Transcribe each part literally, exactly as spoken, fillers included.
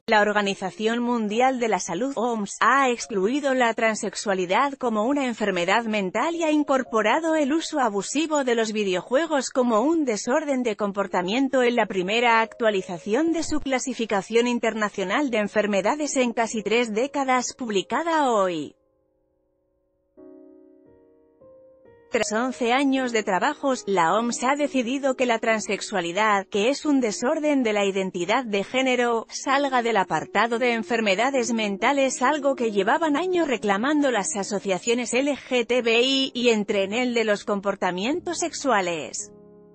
La Organización Mundial de la Salud, O M S, ha excluido la transexualidad como una enfermedad mental y ha incorporado el uso abusivo de los videojuegos como un desorden de comportamiento en la primera actualización de su clasificación internacional de enfermedades en casi tres décadas, publicada hoy. Tras once años de trabajos, la O M S ha decidido que la transexualidad, que es un desorden de la identidad de género, salga del apartado de enfermedades mentales, algo que llevaban años reclamando las asociaciones L G T B I, y entre en el de los comportamientos sexuales.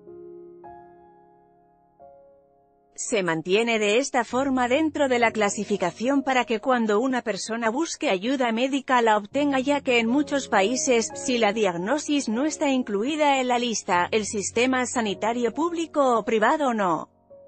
Se mantiene de esta forma dentro de la clasificación para que cuando una persona busque ayuda médica la obtenga, ya que en muchos países, si la diagnosis no está incluida en la lista, el sistema sanitario público o privado no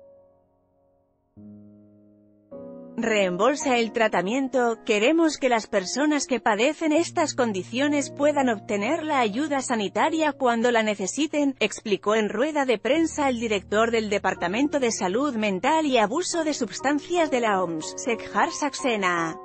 reembolsa el tratamiento. Queremos que las personas que padecen estas condiciones puedan obtener la ayuda sanitaria cuando la necesiten, explicó en rueda de prensa el director del Departamento de Salud Mental y Abuso de Sustancias de la O M S, Shekhar Saxena.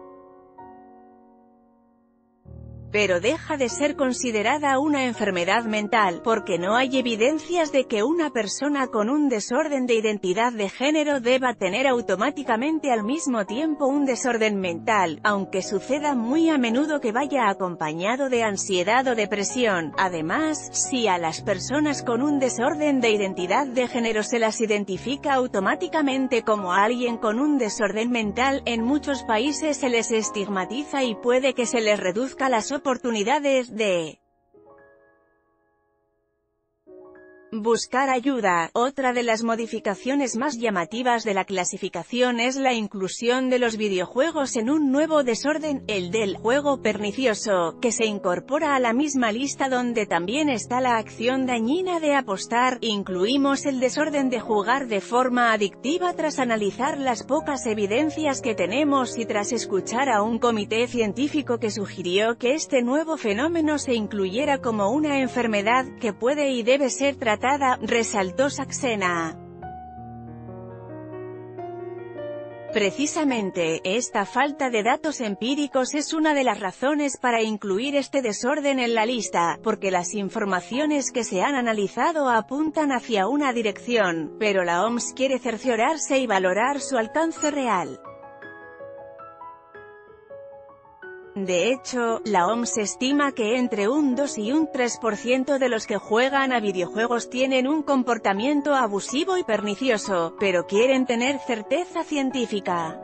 Pero deja de ser considerada una enfermedad mental, porque no hay evidencias de que una persona con un desorden de identidad de género deba tener automáticamente al mismo tiempo un desorden mental, aunque suceda muy a menudo que vaya acompañado de ansiedad o depresión. Además, si a las personas con un desorden de identidad de género se las identifica automáticamente como alguien con un desorden mental, en muchos países se les estigmatiza y puede que se les reduzca las oportunidades de buscar ayuda. Otra de las modificaciones más llamativas de la clasificación es la inclusión de los videojuegos en un nuevo desorden, el del juego pernicioso, que se incorpora a la misma lista donde también está la acción dañina de apostar. Incluimos el desorden de jugar de forma adictiva tras analizar las pocas evidencias que tenemos y tras escuchar a un comité científico que sugirió que este nuevo fenómeno se incluyera como una enfermedad que puede y debe ser tratada, resaltó Saxena. Precisamente, esta falta de datos empíricos es una de las razones para incluir este desorden en la lista, porque las informaciones que se han analizado apuntan hacia una dirección, pero la O M S quiere cerciorarse y valorar su alcance real. De hecho, la O M S estima que entre un dos y un tres por ciento de los que juegan a videojuegos tienen un comportamiento abusivo y pernicioso, pero quieren tener certeza científica.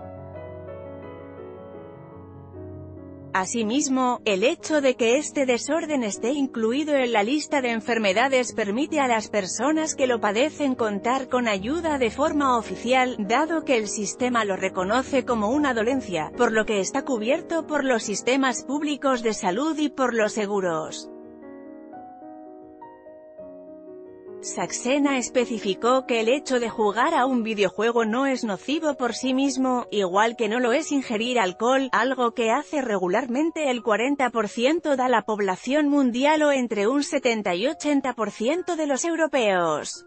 Asimismo, el hecho de que este desorden esté incluido en la lista de enfermedades permite a las personas que lo padecen contar con ayuda de forma oficial, dado que el sistema lo reconoce como una dolencia, por lo que está cubierto por los sistemas públicos de salud y por los seguros. Saxena especificó que el hecho de jugar a un videojuego no es nocivo por sí mismo, igual que no lo es ingerir alcohol, algo que hace regularmente el cuarenta por ciento de la población mundial o entre un setenta y ochenta por ciento de los europeos.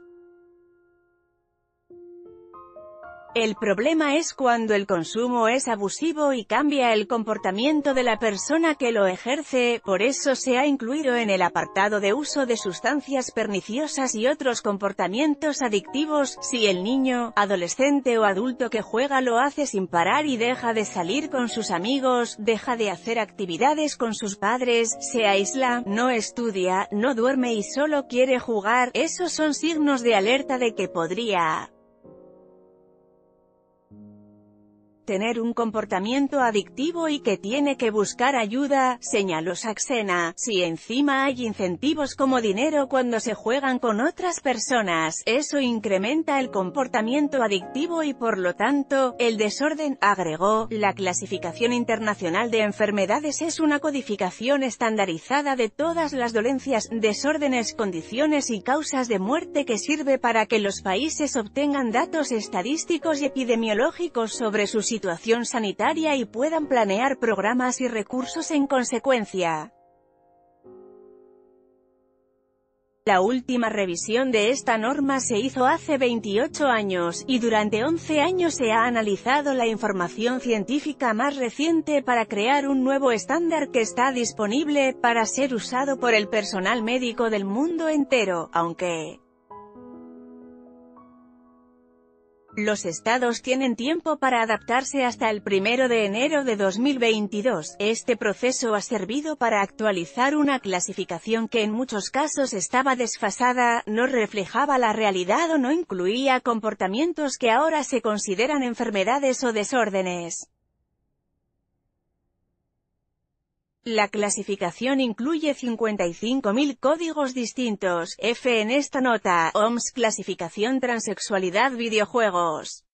El problema es cuando el consumo es abusivo y cambia el comportamiento de la persona que lo ejerce, por eso se ha incluido en el apartado de uso de sustancias perniciosas y otros comportamientos adictivos. Si el niño, adolescente o adulto que juega lo hace sin parar y deja de salir con sus amigos, deja de hacer actividades con sus padres, se aísla, no estudia, no duerme y solo quiere jugar, esos son signos de alerta de que podría tener un comportamiento adictivo y que tiene que buscar ayuda, señaló Saxena. Si encima hay incentivos como dinero cuando se juegan con otras personas, eso incrementa el comportamiento adictivo y por lo tanto, el desorden, agregó. La clasificación internacional de enfermedades es una codificación estandarizada de todas las dolencias, desórdenes, condiciones y causas de muerte que sirve para que los países obtengan datos estadísticos y epidemiológicos sobre sus situación sanitaria y puedan planear programas y recursos en consecuencia. La última revisión de esta norma se hizo hace veintiocho años, y durante once años se ha analizado la información científica más reciente para crear un nuevo estándar que está disponible para ser usado por el personal médico del mundo entero, aunque los estados tienen tiempo para adaptarse hasta el primero de enero de dos mil veintidós. Este proceso ha servido para actualizar una clasificación que en muchos casos estaba desfasada, no reflejaba la realidad o no incluía comportamientos que ahora se consideran enfermedades o desórdenes. La clasificación incluye cincuenta y cinco mil códigos distintos. F en esta nota, O M S Clasificación Transexualidad Videojuegos.